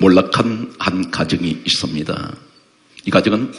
몰락한 한 가정이 있습니다. 이 가정은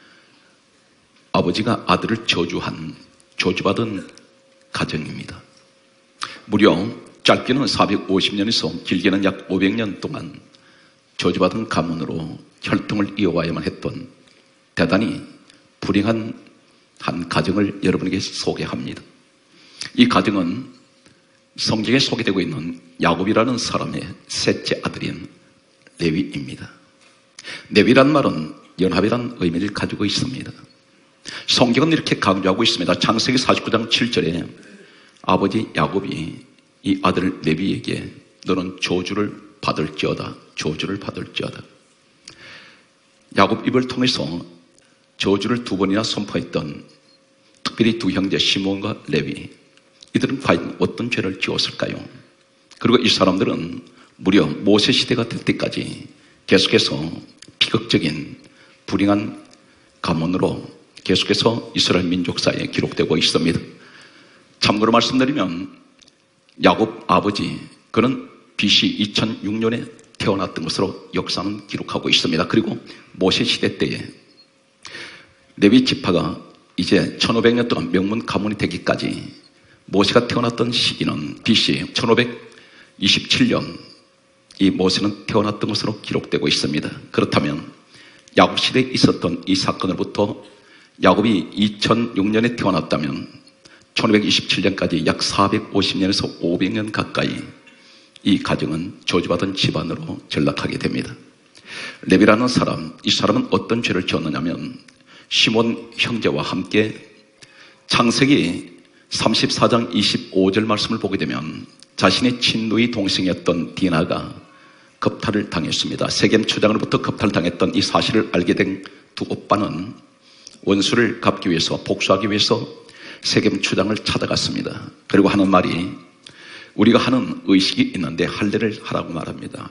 아버지가 아들을 저주받은 가정입니다. 무려 짧게는 450년에서 길게는 약 500년 동안 저주받은 가문으로 혈통을 이어와야만 했던 대단히 불행한 한 가정을 여러분에게 소개합니다. 이 가정은 성경에 소개되고 있는 야곱이라는 사람의 셋째 아들인 레위입니다. 레위란 말은 연합이란 의미를 가지고 있습니다. 성경은 이렇게 강조하고 있습니다. 창세기 49장 7절에 아버지 야곱이 이 아들 레위에게 너는 저주를 받을지어다. 야곱 입을 통해서 저주를 2번이나 선포했던 특별히 두 형제 시몬과 레위, 이들은 과연 어떤 죄를 지었을까요? 그리고 이 사람들은 무려 모세 시대가 될 때까지 계속해서 비극적인 불행한 가문으로 계속해서 이스라엘 민족사에 기록되고 있습니다. 참고로 말씀드리면 야곱 아버지, 그는 BC 2006년에 태어났던 것으로 역사는 기록하고 있습니다. 그리고 모세 시대 때에 레위 지파가 이제 1500년 동안 명문 가문이 되기까지 모세가 태어났던 시기는 BC 1527년, 이 모세는 태어났던 것으로 기록되고 있습니다. 그렇다면 야곱 시대에 있었던 이 사건으로부터 야곱이 2006년에 태어났다면 1527년까지 약 450년에서 500년 가까이 이 가정은 저주받은 집안으로 전락하게 됩니다. 레위라는 사람, 이 사람은 어떤 죄를 지었느냐면 시몬 형제와 함께 창세기 34장 25절 말씀을 보게 되면 자신의 친누이 동생이었던 디나가 겁탈을 당했습니다. 세겜 초장으로부터 겁탈을 당했던 이 사실을 알게 된 두 오빠는 원수를 갚기 위해서, 복수하기 위해서 세겜 초장을 찾아갔습니다. 그리고 하는 말이, 우리가 하는 의식이 있는데 할례를 하라고 말합니다.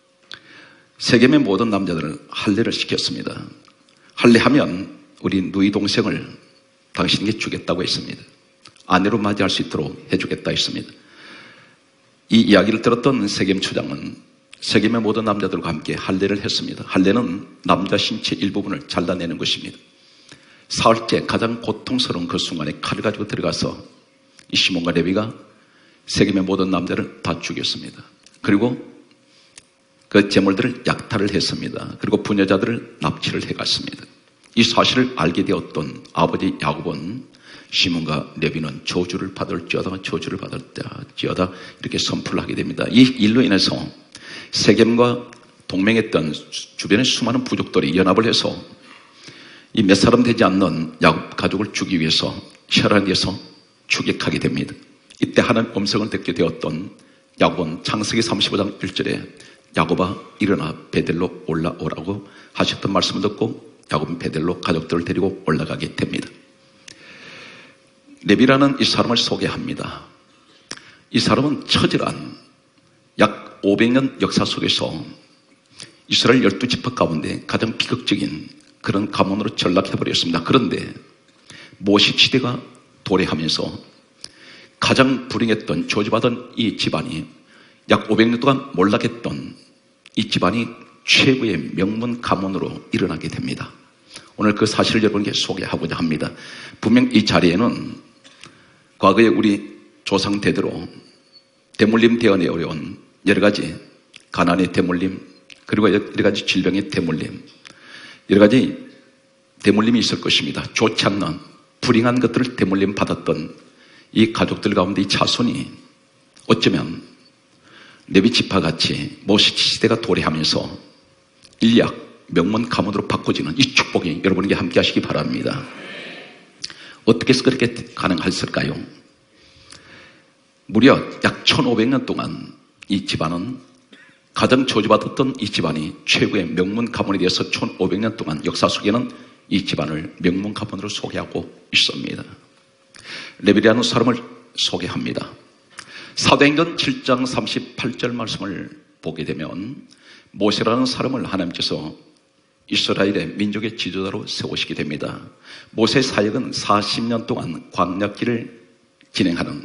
세겜의 모든 남자들을 할례를 시켰습니다. 할례하면 우리 누이 동생을 당신에게 주겠다고 했습니다. 아내로 맞이할 수 있도록 해주겠다 했습니다. 이 이야기를 들었던 세겜 초장은 세겜의 모든 남자들과 함께 할례를 했습니다. 할례는 남자 신체 일부분을 잘라내는 것입니다. 사흘째 가장 고통스러운 그 순간에 칼을 가지고 들어가서 이 시몬과 레위가 세겜의 모든 남자를 다 죽였습니다. 그리고 그 제물들을 약탈을 했습니다. 그리고 부녀자들을 납치를 해갔습니다. 이 사실을 알게 되었던 아버지 야곱은 시몬과 레위는 저주를 받을지어다 이렇게 선포를 하게 됩니다. 이 일로 인해서 세겜과 동맹했던 주변의 수많은 부족들이 연합을 해서 이 몇 사람 되지 않는 야곱 가족을 죽이기 위해서 혈안에서 추격하게 됩니다. 이때 하나님 음성을 듣게 되었던 야곱은 창세기 35장 1절에 야곱아 일어나 베델로 올라오라고 하셨던 말씀을 듣고 야곱은 베델로 가족들을 데리고 올라가게 됩니다. 레위라는 이 사람을 소개합니다. 이 사람은 처절한 약 500년 역사 속에서 이스라엘 12지파 가운데 가장 비극적인 그런 가문으로 전락해버렸습니다. 그런데 모세 시대가 도래하면서 가장 불행했던 저주받은 이 집안이 약 500년 동안 몰락했던 이 집안이 최고의 명문 가문으로 일어나게 됩니다. 오늘 그 사실을 여러분께 소개하고자 합니다. 분명 이 자리에는 과거에 우리 조상 대대로 대물림 되어내어온 여러 가지 가난의 대물림, 그리고 여러 가지 질병의 대물림, 여러 가지 대물림이 있을 것입니다. 좋지 않는 불행한 것들을 대물림 받았던 이 가족들 가운데 이 자손이 어쩌면 레위 지파 같이 모세 시대가 도래하면서 일약 명문 가문으로 바꿔지는 이 축복이 여러분에게 함께 하시기 바랍니다. 어떻게 해서 그렇게 가능했을까요? 무려 약 1500년 동안 이 집안은 가장 저주받았던 이 집안이 최고의 명문 가문이 되어서 1500년 동안 역사 속에는 이 집안을 명문 가문으로 소개하고 있습니다. 레위라는 사람을 소개합니다. 사도행전 7장 38절 말씀을 보게 되면 모세라는 사람을 하나님께서 이스라엘의 민족의 지도자로 세우시게 됩니다. 모세의 사역은 40년 동안 광야길을 진행하는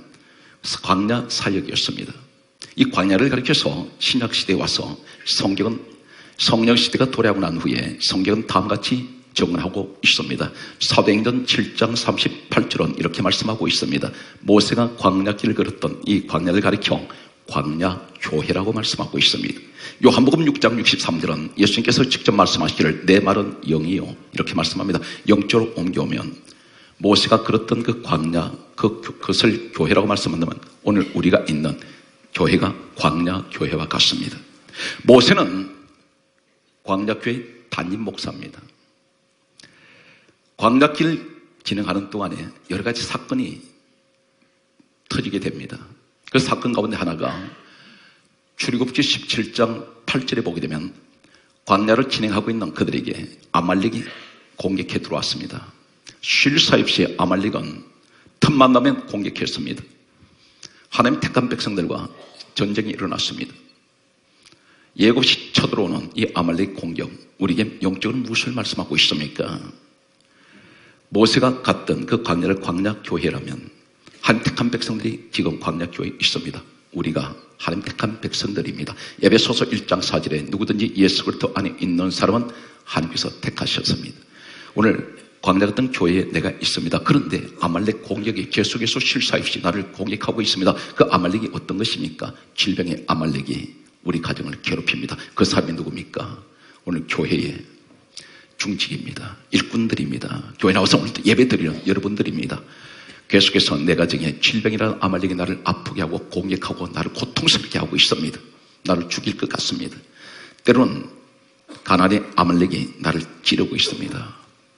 광야 사역이었습니다. 이 광야를 가리켜서 신약시대에 와서 성경은 성령 시대가 도래하고 난 후에 성경은 다음과 같이 정언하고 있습니다. 사도행전 7장 38절은 이렇게 말씀하고 있습니다. 모세가 광야길을 걸었던 이 광야를 가리켜 광야교회라고 말씀하고 있습니다. 요한복음 6장 63절은 예수님께서 직접 말씀하시기를 내 말은 영이요 이렇게 말씀합니다. 영적으로 옮겨오면 모세가 걸었던 그 광야 그것을 교회라고 말씀한다면 오늘 우리가 있는 교회가 광야교회와 같습니다. 모세는 광야교회 담임 목사입니다. 광야길 진행하는 동안에 여러 가지 사건이 터지게 됩니다. 그 사건 가운데 하나가 출애굽기 17장 8절에 보게 되면 광야를 진행하고 있는 그들에게 아말렉이 공격해 들어왔습니다. 쉴 새 없이 아말렉은 틈만 나면 공격했습니다. 하나님 택한 백성들과 전쟁이 일어났습니다. 예고시 쳐들어오는 이 아말렉 공격, 우리에게 영적으로 무엇을 말씀하고 있습니까? 모세가 갔던 그 광야를 광야교회라면 하나님 택한 백성들이 지금 광야교회에 있습니다. 우리가 하나님 택한 백성들입니다. 에베소서 1장 4절에 누구든지 예수 그리스도 안에 있는 사람은 하나님께서 택하셨습니다. 오늘 광야 같은 교회에 내가 있습니다. 그런데 아말렉 공격이 계속해서 쉴 새 없이 나를 공격하고 있습니다. 그 아말렉이 어떤 것입니까? 질병의 아말렉이 우리 가정을 괴롭힙니다. 그 사람이 누굽니까? 오늘 교회의 중직입니다. 일꾼들입니다. 교회 나와서 오늘 예배드리는 여러분들입니다. 계속해서 내 가정에 질병이라는 아말렉이 나를 아프게 하고 공격하고 나를 고통스럽게 하고 있습니다. 나를 죽일 것 같습니다. 때로는 가나안의 아말렉이 나를 찌르고 있습니다.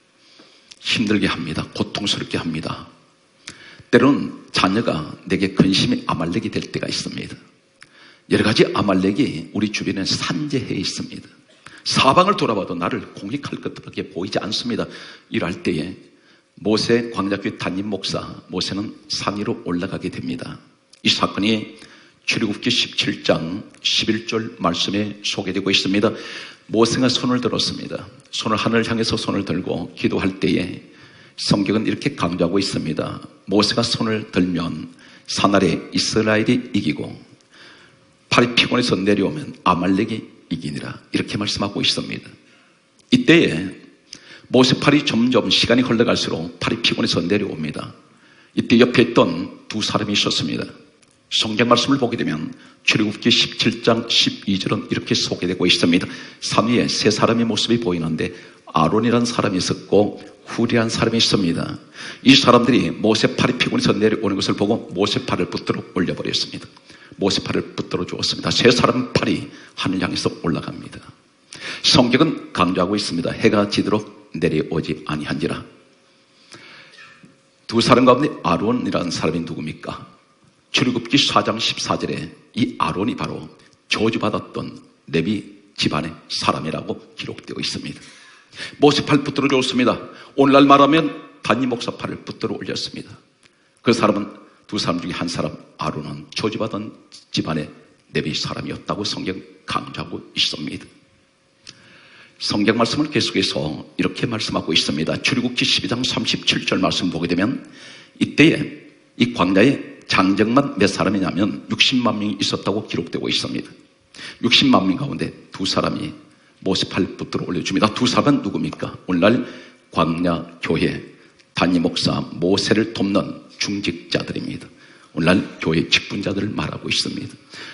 힘들게 합니다. 고통스럽게 합니다. 때로는 자녀가 내게 근심의 아말렉이 될 때가 있습니다. 여러 가지 아말렉이 우리 주변에 산재해 있습니다. 사방을 돌아봐도 나를 공격할 것밖에 보이지 않습니다. 이럴 때에 모세 광야교회 담임 목사 모세는 산 위로 올라가게 됩니다. 이 사건이 출애굽기 17장 11절 말씀에 소개되고 있습니다. 모세가 손을 들었습니다. 손을 하늘을 향해서 손을 들고 기도할 때에 성경은 이렇게 강조하고 있습니다. 모세가 손을 들면 산 아래 이스라엘이 이기고 팔이 피곤해서 내려오면 아말렉이 이기니라 이렇게 말씀하고 있습니다. 이때에 모세 팔이 점점 시간이 흘러갈수록 팔이 피곤해서 내려옵니다. 이때 옆에 있던 두 사람이 있었습니다. 성경 말씀을 보게 되면 출애굽기 17장 12절은 이렇게 소개되고 있습니다. 산 위에 세 사람의 모습이 보이는데 아론이라는 사람이 있었고 후리한 사람이 있습니다. 이 사람들이 모세 팔이 피곤해서 내려오는 것을 보고 모세 팔을 붙들어 올려버렸습니다. 모세 팔을 붙들어 주었습니다. 세 사람 팔이 하늘 향해서 올라갑니다. 성경은 강조하고 있습니다. 해가 지도록 내려오지 아니한지라. 두 사람 가운데 아론이라는 사람이 누굽니까? 출애굽기 4장 14절에 이 아론이 바로 저주받았던 레위 집안의 사람이라고 기록되어 있습니다. 모세 팔 붙들어 주었습니다. 오늘날 말하면 담임 목사 팔을 붙들어 올렸습니다. 그 사람은 두 사람 중에 한 사람 아론은 저주받은 집안의 레위 사람이었다고 성경 강조하고 있습니다. 성경 말씀을 계속해서 이렇게 말씀하고 있습니다. 출애굽기 12장 37절 말씀 보게 되면 이때에 이 광야에 장정만 몇 사람이냐면 60만 명이 있었다고 기록되고 있습니다. 60만 명 가운데 두 사람이 모세 팔 붙들어 올려줍니다. 두 사람은 누굽니까? 오늘날 광야 교회 담임 목사 모세를 돕는 중직자들입니다. 오늘날 교회 직분자들을 말하고 있습니다.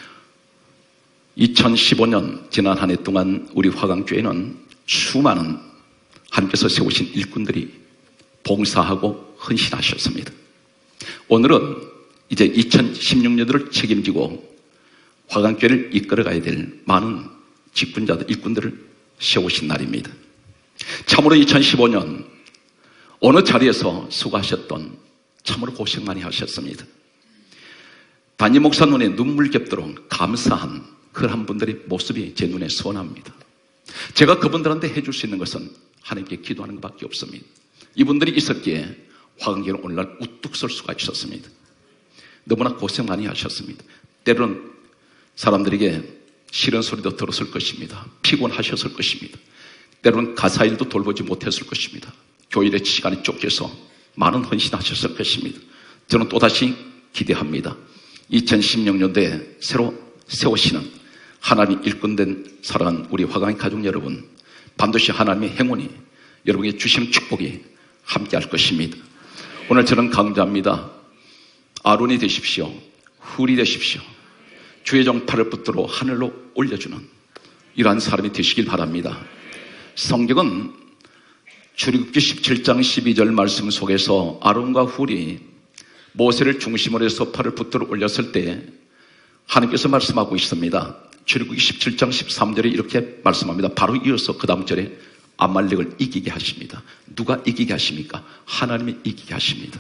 2015년 지난 한 해 동안 우리 화강교회는 수많은 하나님께서 세우신 일꾼들이 봉사하고 헌신하셨습니다. 오늘은 이제 2016년도를 책임지고 화강교회를 이끌어가야 될 많은 직분자들, 일꾼들을 세우신 날입니다. 참으로 2015년 어느 자리에서 수고하셨던 참으로 고생 많이 하셨습니다. 담임 목사 눈에 눈물 겹도록 감사한 그런 분들의 모습이 제 눈에 선합니다. 제가 그분들한테 해줄 수 있는 것은 하나님께 기도하는 것밖에 없습니다. 이분들이 있었기에 화강교회는 오늘날 우뚝 설 수가 있었습니다. 너무나 고생 많이 하셨습니다. 때로는 사람들에게 싫은 소리도 들었을 것입니다. 피곤하셨을 것입니다. 때로는 가사일도 돌보지 못했을 것입니다. 교일의 시간이 쫓겨서 많은 헌신하셨을 것입니다. 저는 또다시 기대합니다. 2016년도에 새로 세우시는 하나님 일꾼된 사랑하는 우리 화강의 가족 여러분, 반드시 하나님의 행운이 여러분에게 주시는 축복이 함께할 것입니다. 오늘 저는 강조합니다. 아론이 되십시오. 훌이 되십시오. 주의 종 팔을 붙들어 하늘로 올려주는 이러한 사람이 되시길 바랍니다. 성경은 출애굽기 17장 12절 말씀 속에서 아론과 훌이 모세를 중심으로 해서 팔을 붙들어 올렸을 때 하나님께서 말씀하고 있습니다. 출애굽기 17장 13절에 이렇게 말씀합니다. 바로 이어서 그 다음 절에 아말렉을 이기게 하십니다. 누가 이기게 하십니까? 하나님이 이기게 하십니다.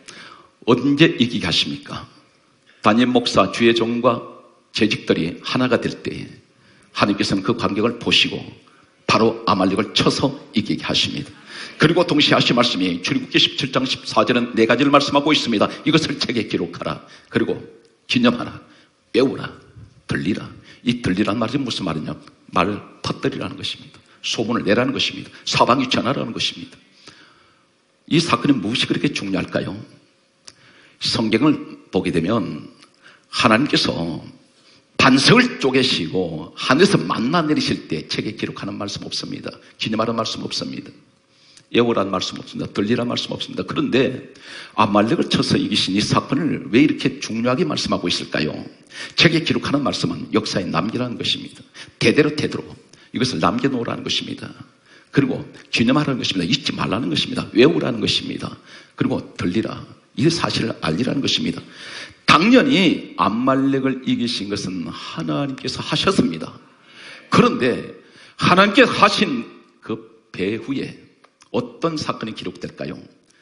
언제 이기게 하십니까? 다니엘 목사 주의 종과 재직들이 하나가 될 때에 하나님께서는 그 간격을 보시고 바로 아말렉을 쳐서 이기게 하십니다. 그리고 동시에 하신 말씀이 출애굽기 17장 14절은 네 가지를 말씀하고 있습니다. 이것을 책에 기록하라. 그리고 기념하라. 외우라. 들리라. 이 들리라는 말이 무슨 말이냐? 말을 퍼뜨리라는 것입니다. 소문을 내라는 것입니다. 사방에 전하라는 것입니다. 이 사건이 무엇이 그렇게 중요할까요? 성경을 보게 되면 하나님께서 반석을 쪼개시고 하늘에서 만나 내리실 때 책에 기록하는 말씀 없습니다. 기념하라는 말씀 없습니다. 외우라는 말씀 없습니다. 들리라는 말씀 없습니다. 그런데 아말렉을 쳐서 이기신 이 사건을 왜 이렇게 중요하게 말씀하고 있을까요? 책에 기록하는 말씀은 역사에 남기라는 것입니다. 대대로 이것을 남겨놓으라는 것입니다. 그리고 기념하라는 것입니다. 잊지 말라는 것입니다. 외우라는 것입니다. 그리고 들리라. 이 사실을 알리라는 것입니다. 당연히 아말렉을 이기신 것은 하나님께서 하셨습니다. 그런데 하나님께서 하신 그 배후에 어떤 사건이 기록될까요?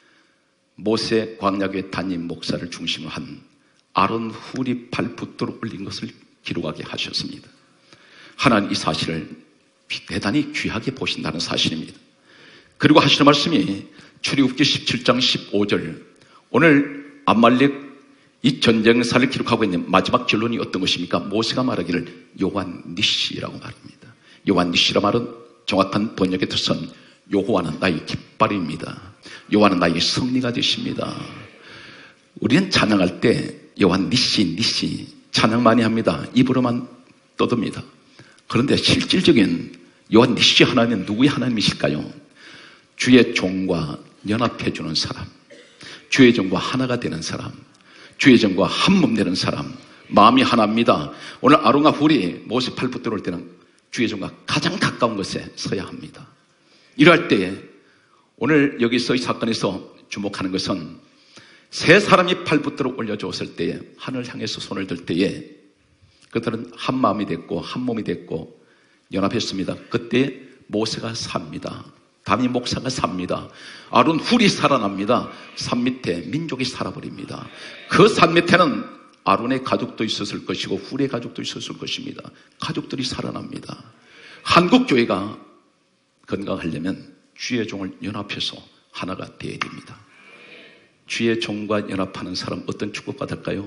모세 광야교회 담임 목사를 중심으로 한 아론 훌이 팔 붙들어 올린 것을 기록하게 하셨습니다. 하나님 이 사실을 대단히 귀하게 보신다는 사실입니다. 그리고 하시는 말씀이 출애굽기 17장 15절, 오늘 아말렉 이 전쟁사를 기록하고 있는 마지막 결론이 어떤 것입니까? 모세가 말하기를 요한 니시라고 말합니다. 요한 니시라 말은 정확한 번역의 뜻은 여호와는 나의 깃발입니다. 여호와는 나의 승리가 되십니다. 우리는 찬양할 때 요한 니시 찬양 많이 합니다. 입으로만 떠듭니다. 그런데 실질적인 요한 니시 하나님은 누구의 하나님이실까요? 주의 종과 연합해주는 사람, 주의 종과 하나가 되는 사람, 주의 종과 한몸 되는 사람, 마음이 하나입니다. 오늘 아론과 훌이 모세 팔 붙들어 올 때는 주의 종과 가장 가까운 곳에 서야 합니다. 이럴 때에 오늘 여기서 이 사건에서 주목하는 것은 세 사람이 팔 붙들어 올려주었을 때에 하늘 향해서 손을 들 때에 그들은 한 마음이 됐고 한 몸이 됐고 연합했습니다. 그때 모세가 삽니다. 담임 목사가 삽니다. 아론 훌이 살아납니다. 산 밑에 민족이 살아버립니다. 그 산 밑에는 아론의 가족도 있었을 것이고 훌의 가족도 있었을 것입니다. 가족들이 살아납니다. 한국교회가 건강하려면 주의 종을 연합해서 하나가 되어야 됩니다. 주의 종과 연합하는 사람 어떤 축복받을까요?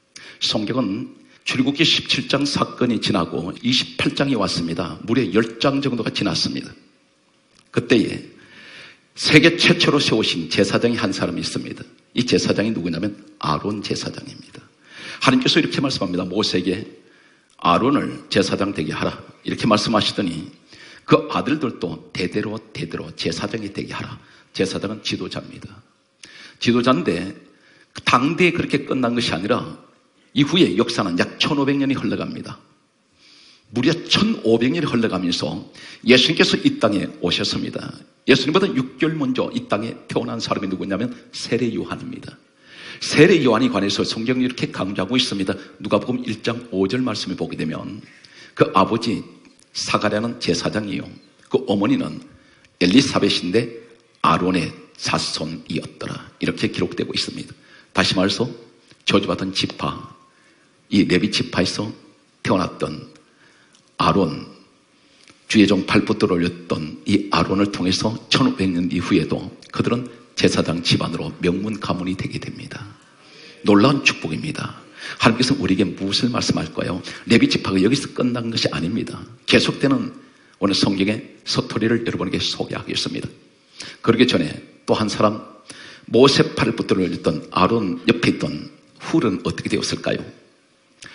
성경은 출애굽기 17장 사건이 지나고 28장이 왔습니다. 무려 10장 정도가 지났습니다. 그때에 세계 최초로 세우신 제사장이 한 사람이 있습니다. 이 제사장이 누구냐면 아론 제사장입니다. 하나님께서 이렇게 말씀합니다. 모세에게 아론을 제사장 되게 하라 이렇게 말씀하시더니 그 아들들도 대대로 제사장이 되게 하라. 제사장은 지도자입니다. 지도자인데 당대에 그렇게 끝난 것이 아니라 이후에 역사는 약 1500년이 흘러갑니다. 무려 1500년이 흘러가면서 예수님께서 이 땅에 오셨습니다. 예수님보다 6개월 먼저 이 땅에 태어난 사람이 누구냐면 세례 요한입니다. 세례 요한에 관해서 성경이 이렇게 강조하고 있습니다. 누가복음 1장 5절 말씀을 보게 되면 그 아버지 사가랴는 제사장이요, 그 어머니는 엘리사벳인데 아론의 자손이었더라 이렇게 기록되고 있습니다. 다시 말해서 저주받은 지파, 이 레위 지파에서 태어났던 아론, 주의 종 팔 붙들어 올렸던 이 아론을 통해서 1500년 이후에도 그들은 제사장 집안으로 명문 가문이 되게 됩니다. 놀라운 축복입니다. 하나님께서 우리에게 무엇을 말씀할까요? 레위 지파가 여기서 끝난 것이 아닙니다. 계속되는 오늘 성경의 서토리를 여러분에게 소개하겠습니다. 그러기 전에 또 한 사람, 모세 팔을 붙들어 올렸던 아론 옆에 있던 훌은 어떻게 되었을까요?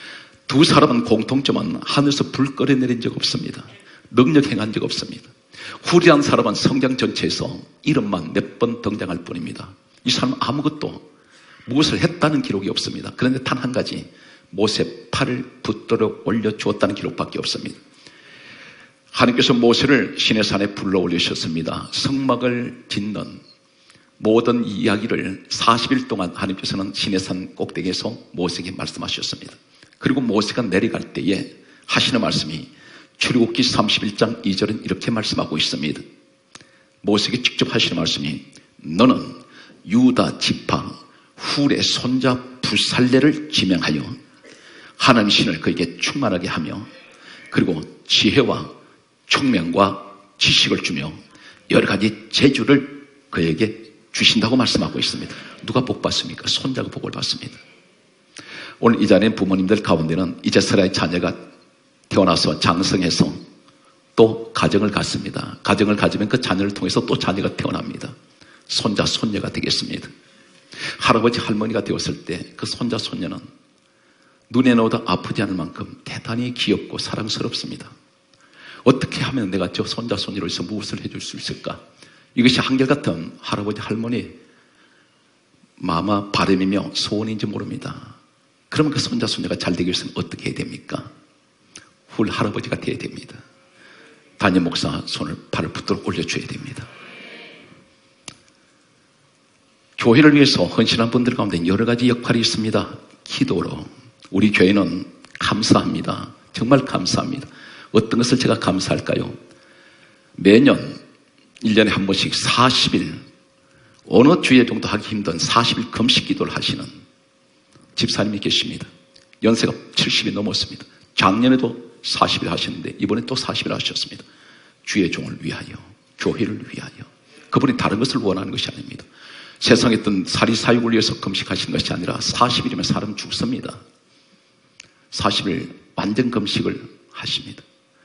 두 사람은 공통점은 하늘에서 불 꺼내내린 적 없습니다. 능력 행한 적 없습니다. 훌이란 사람은 성경 전체에서 이름만 몇 번 등장할 뿐입니다. 이 사람은 아무것도 무엇을 했다는 기록이 없습니다. 그런데 단 한 가지, 모세 팔을 붙들어 올려주었다는 기록밖에 없습니다. 하나님께서 모세를 시내산에 불러 올리셨습니다. 성막을 짓는 모든 이야기를 40일 동안 하나님께서는 시내산 꼭대기에서 모세에게 말씀하셨습니다. 그리고 모세가 내려갈 때에 하시는 말씀이 출애굽기 31장 2절은 이렇게 말씀하고 있습니다. 모세에게 직접 하시는 말씀이 너는 유다 지파 훌의 손자 부살레를 지명하여 하나님 신을 그에게 충만하게 하며 그리고 지혜와 총명과 지식을 주며 여러 가지 재주를 그에게 주신다고 말씀하고 있습니다. 누가 복 받습니까? 손자가 복을 받습니다. 오늘 이 자리에 부모님들 가운데는 이제 사라의 자녀가 태어나서 장성해서 또 가정을 갖습니다. 가정을 가지면 그 자녀를 통해서 또 자녀가 태어납니다. 손자, 손녀가 되겠습니다. 할아버지, 할머니가 되었을 때 그 손자, 손녀는 눈에 넣어도 아프지 않을 만큼 대단히 귀엽고 사랑스럽습니다. 어떻게 하면 내가 저 손자, 손녀로서 무엇을 해줄 수 있을까? 이것이 한결같은 할아버지, 할머니 마마 바람이며 소원인지 모릅니다. 그러면 그 손자, 손녀가 잘 되기 위해서는 어떻게 해야 됩니까? 훌 할아버지가 되어야 됩니다. 담임 목사 팔을 붙들어 올려줘야 됩니다. 교회를 위해서 헌신한 분들 가운데 여러 가지 역할이 있습니다. 기도로. 우리 교회는 감사합니다. 정말 감사합니다. 어떤 것을 제가 감사할까요? 매년 1년에 한 번씩 40일, 어느 주에 정도 하기 힘든 40일 금식 기도를 하시는 집사님이 계십니다. 연세가 70이 넘었습니다. 작년에도 40일 하셨는데 이번에 또 40일 하셨습니다. 주의 종을 위하여, 교회를 위하여. 그분이 다른 것을 원하는 것이 아닙니다. 세상에 있던 사리사욕을 위해서 금식하시는 것이 아니라 40일이면 사람 죽습니다. 40일 완전 금식을 하십니다.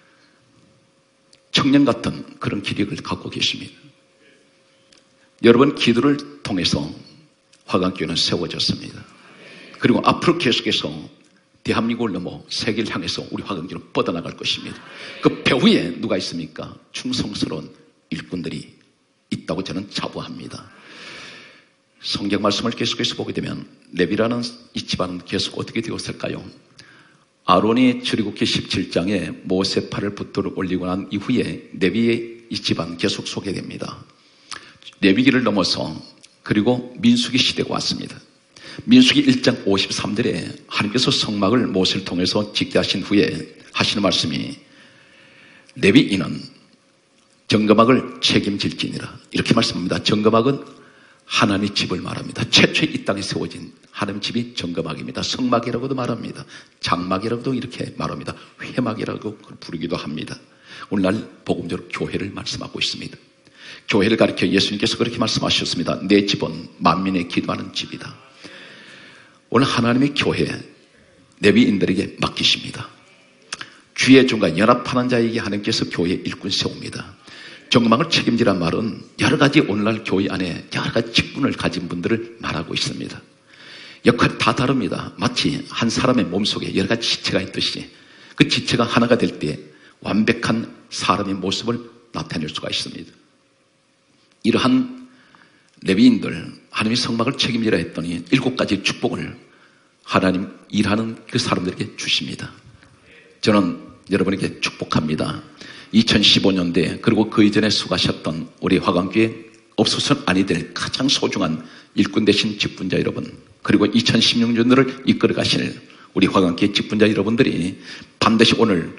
청년 같은 그런 기력을 갖고 계십니다. 여러분 기도를 통해서 화강교회는 세워졌습니다. 그리고 앞으로 계속해서 대한민국을 넘어 세계를 향해서 우리 화강교회는 뻗어나갈 것입니다. 그 배후에 누가 있습니까? 충성스러운 일꾼들이 있다고 저는 자부합니다. 성경 말씀을 계속해서 보게 되면 레위라는 이 집안은 계속 어떻게 되었을까요? 아론이 출애굽기 17장에 모세 팔을 붙들어 올리고 난 이후에 레위의 이 집안 계속 소개됩니다. 레위기를 넘어서 그리고 민수기 시대가 왔습니다. 민수기 1장 53절에 하나님께서 성막을 모세를 통해서 짓게 하신 후에 하시는 말씀이 레위인은 정금막을 책임질지니라 이렇게 말씀합니다. 정금막은 하나님의 집을 말합니다. 최초에 이 땅에 세워진 하나님의 집이 정금막입니다. 성막이라고도 말합니다. 장막이라고도 이렇게 말합니다. 회막이라고 부르기도 합니다. 오늘날 복음적으로 교회를 말씀하고 있습니다. 교회를 가리켜 예수님께서 그렇게 말씀하셨습니다. 내 집은 만민의 기도하는 집이다. 오늘 하나님의 교회 레위인들에게 맡기십니다. 주의 종과 연합하는 자에게 하나님께서 교회 일꾼 세웁니다. 정금막을 책임지란 말은 여러 가지 오늘날 교회 안에 여러 가지 직분을 가진 분들을 말하고 있습니다. 역할이 다 다릅니다. 마치 한 사람의 몸속에 여러 가지 지체가 있듯이 그 지체가 하나가 될 때 완벽한 사람의 모습을 나타낼 수가 있습니다. 이러한 레위인들, 하나님의 성막을 책임지라 했더니 7가지 축복을 하나님 일하는 그 사람들에게 주십니다. 저는 여러분에게 축복합니다. 2015년대 그리고 그 이전에 수고하셨던 우리 화강교회 없어서는 아니 될 가장 소중한 일꾼 되신 직분자 여러분, 그리고 2016년도를 이끌어 가실 우리 화강교회 직분자 여러분들이 반드시 오늘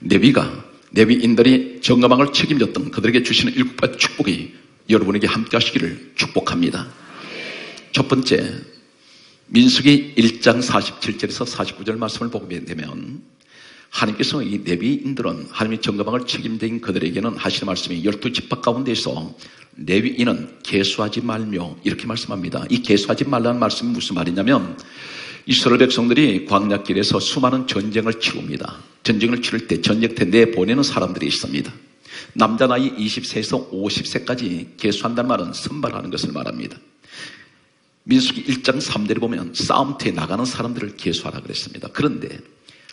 레위인들이 정금막을 책임졌던 그들에게 주시는 7가지 축복이 여러분에게 함께 하시기를 축복합니다. 첫 번째, 민수기 1장 47절에서 49절 말씀을 보게 되면 하나님께서 이 레위인들은 하나님의 정금막을 책임진 그들에게는 하시는 말씀이 12지파 가운데서 레위인은 계수하지 말며 이렇게 말씀합니다. 이 계수하지 말라는 말씀이 무슨 말이냐면 이스라엘 백성들이 광야길에서 수많은 전쟁을 치릅니다. 전쟁을 치를 때 전쟁터에 내보내는 사람들이 있습니다. 남자 나이 20세에서 50세까지 계수한다는 말은 선발하는 것을 말합니다. 민수기 1장 3절에 보면 싸움터에 나가는 사람들을 계수하라 그랬습니다. 그런데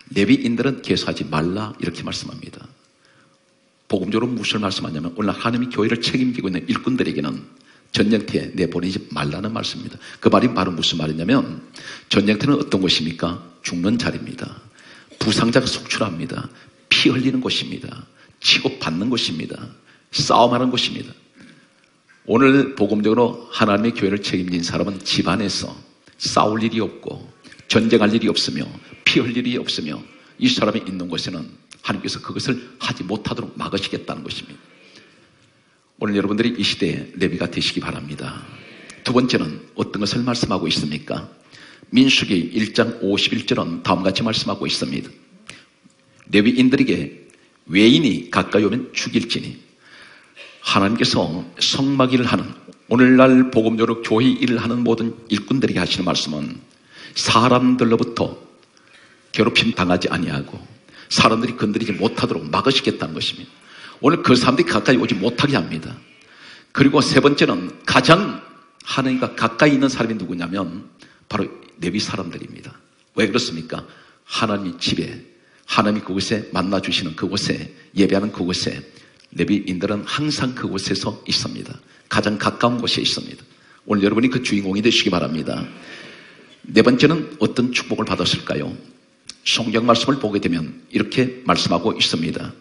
레위인들은 계수하지 말라 이렇게 말씀합니다. 복음적으로 무엇을 말씀하냐면 오늘 하나님이 교회를 책임지고 있는 일꾼들에게는 전쟁터에 내보내지 말라는 말씀입니다. 그 말이 바로 무슨 말이냐면 전쟁터는 어떤 곳입니까? 죽는 자리입니다. 부상자가 속출합니다. 피 흘리는 곳입니다. 치고받는 곳입니다. 싸움하는 곳입니다. 오늘 복음적으로 하나님의 교회를 책임진 사람은 집안에서 싸울 일이 없고 전쟁할 일이 없으며 피 흘릴 일이 없으며 이 사람이 있는 곳에는 하나님께서 그것을 하지 못하도록 막으시겠다는 것입니다. 오늘 여러분들이 이 시대에 레위가 되시기 바랍니다. 두 번째는 어떤 것을 말씀하고 있습니까? 민수기 1장 51절은 다음과 같이 말씀하고 있습니다. 레위인들에게 외인이 가까이 오면 죽일지니 하나님께서 성막일을 하는 오늘날 복음적으로 교회 일을 하는 모든 일꾼들에게 하시는 말씀은 사람들로부터 괴롭힘 당하지 아니하고 사람들이 건드리지 못하도록 막으시겠다는 것입니다. 오늘 그 사람들이 가까이 오지 못하게 합니다. 그리고 세 번째는 가장 하나님과 가까이 있는 사람이 누구냐면 바로 레위 사람들입니다. 왜 그렇습니까? 하나님 집에 하나님이 그곳에 만나주시는 그곳에 예배하는 그곳에 레위인들은 항상 그곳에서 있습니다. 가장 가까운 곳에 있습니다. 오늘 여러분이 그 주인공이 되시기 바랍니다. 네 번째는 어떤 축복을 받았을까요? 성경 말씀을 보게 되면 이렇게 말씀하고 있습니다.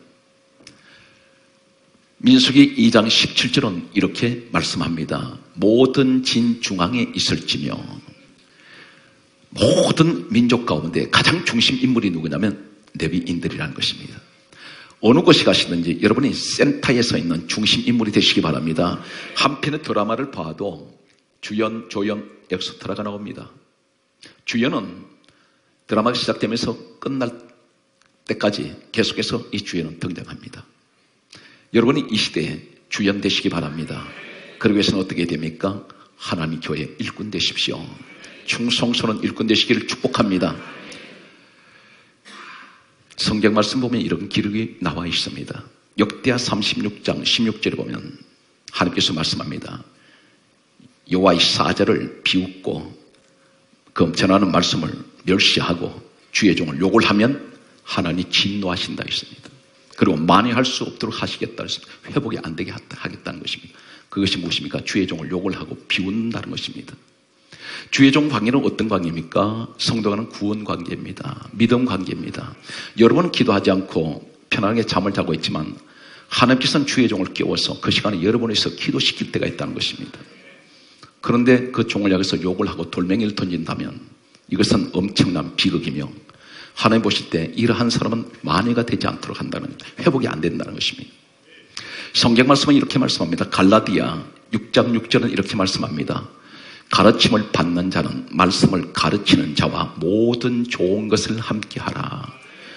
민수기 2장 17절은 이렇게 말씀합니다. 모든 진 중앙에 있을지며 모든 민족 가운데 가장 중심 인물이 누구냐면 레위인들이라는 것입니다. 어느 곳에 가시든지 여러분이 센터에 서 있는 중심 인물이 되시기 바랍니다. 한편의 드라마를 봐도 주연, 조연, 엑스트라가 나옵니다. 주연은 드라마가 시작되면서 끝날 때까지 계속해서 이 주연은 등장합니다. 여러분이 이 시대에 주연 되시기 바랍니다. 그러기 위해서는 어떻게 됩니까? 하나님 교회 일꾼 되십시오. 충성스러운 일꾼 되시기를 축복합니다. 성경 말씀 보면 이런 기록이 나와 있습니다. 역대하 36장 16절에 보면 하나님께서 말씀합니다. 여호와의 사자를 비웃고 그 전하는 말씀을 멸시하고 주의 종을 욕을 하면 하나님이 진노하신다 했습니다. 그리고 만회할 수 없도록 하시겠다 했습니다. 회복이 안 되게 하겠다는 것입니다. 그것이 무엇입니까? 주의 종을 욕을 하고 비웃는다는 것입니다. 주의 종 관계는 어떤 관계입니까? 성도와는 구원 관계입니다. 믿음 관계입니다. 여러분은 기도하지 않고 편안하게 잠을 자고 있지만 하나님께서는 주의 종을 깨워서 그 시간에 여러분에서 기도시킬 때가 있다는 것입니다. 그런데 그 종을 향해서 욕을 하고 돌멩이를 던진다면 이것은 엄청난 비극이며 하나님 보실 때 이러한 사람은 만회가 되지 않도록 한다는, 회복이 안 된다는 것입니다. 성경 말씀은 이렇게 말씀합니다. 갈라디아 6장 6절은 이렇게 말씀합니다. 가르침을 받는 자는 말씀을 가르치는 자와 모든 좋은 것을 함께하라.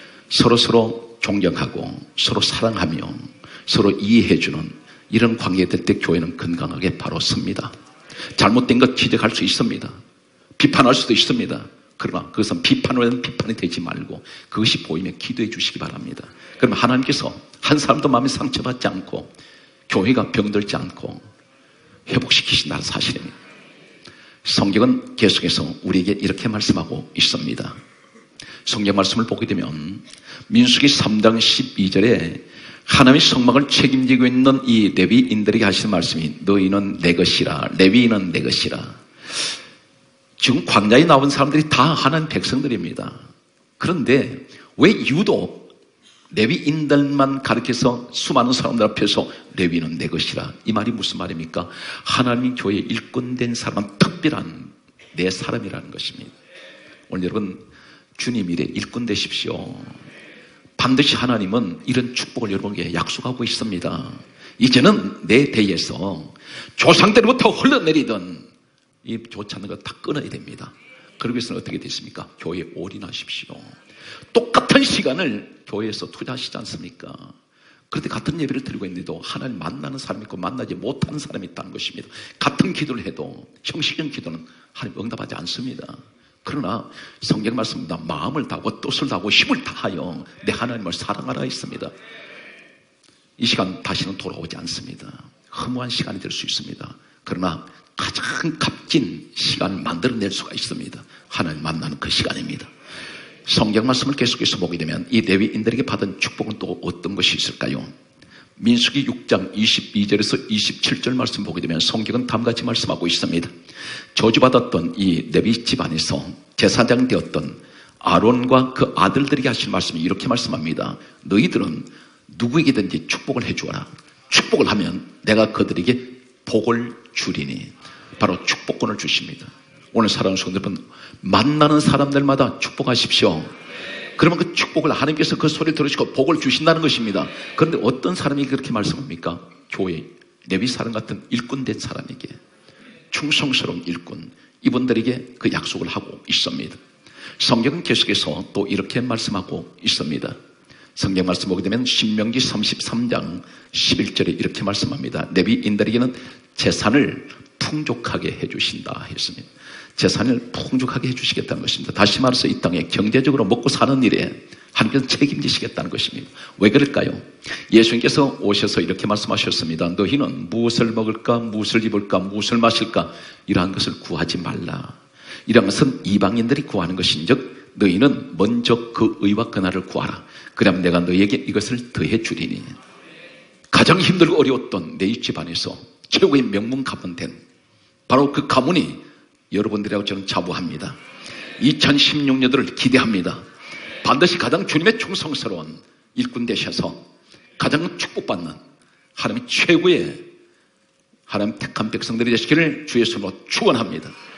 서로 존경하고 서로 사랑하며 서로 이해해주는 이런 관계가 될 때 교회는 건강하게 바로 섭니다. 잘못된 것 지적할 수 있습니다. 비판할 수도 있습니다. 그러나 그것은 비판은 비판이 되지 말고 그것이 보이면 기도해 주시기 바랍니다. 그러면 하나님께서 한 사람도 마음에 상처받지 않고 교회가 병들지 않고 회복시키신다는 사실입니다. 성경은 계속해서 우리에게 이렇게 말씀하고 있습니다. 성경 말씀을 보게 되면 민수기 3장 12절에 하나님의 성막을 책임지고 있는 이 레위인들에게 하시는 말씀이 너희는 내 것이라, 레위인은 내 것이라. 지금 광야에 나온 사람들이 다 하나님 백성들입니다. 그런데 왜 유독 레위인들만 가르쳐서 수많은 사람들 앞에서 레위는 내 것이라, 이 말이 무슨 말입니까? 하나님 교회에 일꾼된 사람은 특별한 내 사람이라는 것입니다. 오늘 여러분 주님 일에 일꾼 되십시오. 반드시 하나님은 이런 축복을 여러분에게 약속하고 있습니다. 이제는 내 대에서 조상 때부터 흘러내리던 이 좋지 않은 거 다 끊어야 됩니다. 그러기 위해서는 어떻게 됐습니까? 교회에 올인하십시오. 똑같은 시간을 교회에서 투자하시지 않습니까? 그런데 같은 예배를 드리고 있는데도 하나님 만나는 사람이 있고 만나지 못하는 사람이 있다는 것입니다. 같은 기도를 해도 형식적인 기도는 하나님 응답하지 않습니다. 그러나 성경 말씀입니다. 마음을 다하고 뜻을 다하고 힘을 다하여 내 하나님을 사랑하라 했습니다. 이 시간 다시는 돌아오지 않습니다. 허무한 시간이 될 수 있습니다. 그러나 가장 값진 시간을 만들어낼 수가 있습니다. 하나님 만나는 그 시간입니다. 성경 말씀을 계속해서 보게 되면 이 레위인들에게 받은 축복은 또 어떤 것이 있을까요? 민수기 6장 22절에서 27절 말씀 보게 되면 성경은 다음같이 말씀하고 있습니다. 저주받았던 이 레위 집안에서 제사장 되었던 아론과 그 아들들에게 하신 말씀이 이렇게 말씀합니다. 너희들은 누구에게든지 축복을 해주어라. 축복을 하면 내가 그들에게 복을 주리니. 바로 축복권을 주십니다. 오늘 사랑하는 성도 여러분, 만나는 사람들마다 축복하십시오. 그러면 그 축복을 하나님께서 그 소리를 들으시고 복을 주신다는 것입니다. 그런데 어떤 사람이 그렇게 말씀합니까? 교회 레위 사람 같은 일꾼된 사람에게, 충성스러운 일꾼, 이분들에게 그 약속을 하고 있습니다. 성경은 계속해서 또 이렇게 말씀하고 있습니다. 성경 말씀 보게 되면 신명기 33장 11절에 이렇게 말씀합니다. 레위인들에게는 재산을 풍족하게 해주신다 했습니다. 재산을 풍족하게 해주시겠다는 것입니다. 다시 말해서 이 땅에 경제적으로 먹고 사는 일에 하나님께서 책임지시겠다는 것입니다. 왜 그럴까요? 예수님께서 오셔서 이렇게 말씀하셨습니다. 너희는 무엇을 먹을까, 무엇을 입을까, 무엇을 마실까 이러한 것을 구하지 말라. 이러한 것은 이방인들이 구하는 것인즉 너희는 먼저 그 의와 그 나를 구하라. 그러면 내가 너희에게 이것을 더해 주리니. 가장 힘들고 어려웠던 내 집안에서 최고의 명문 가문 된 바로 그 가문이 여러분들이라고 저는 자부합니다. 2016년도를 기대합니다. 반드시 가장 주님의 충성스러운 일꾼 되셔서 가장 축복받는 하나님의 최고의 하나님 택한 백성들이 되시기를 주의 손으로 축원합니다.